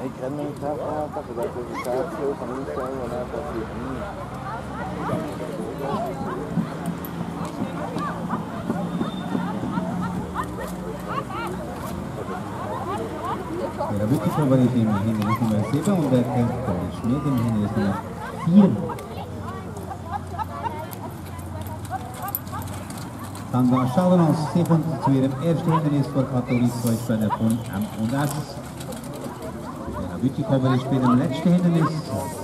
Ja, wirklich favorit im Hindernis Nummer 7 und der Kelly Schmidt im Hindernis Nummer 4. Dann war Charles 7 zu ihrem ersten Hindernis vor Kategorie 2 Spieler von M&S. Ja, wirklich favorit bei dem letzten Hindernis.